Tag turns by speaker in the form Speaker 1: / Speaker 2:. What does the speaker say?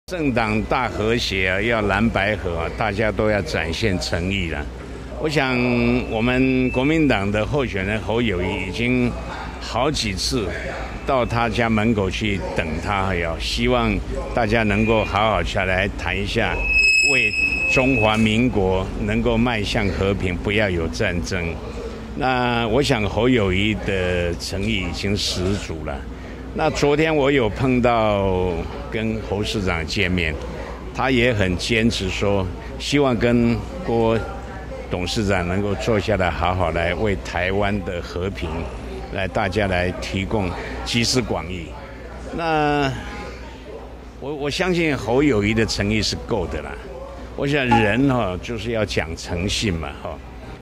Speaker 1: 政党大和谐啊，要蓝白合啊，大家都要展现诚意了。我想，我们国民党的候选人侯友宜已经好几次到他家门口去等他，希望大家能够好好下来谈一下，为中华民国能够迈向和平，不要有战争。那我想侯友宜的诚意已经十足了。那昨天我有碰到跟侯市长见面，他也很坚持说，希望跟郭董事长能够坐下来，好好来为台湾的和平，大家来提供集思广益。那我相信侯友宜的诚意是够的啦。我想人就是要讲诚信嘛，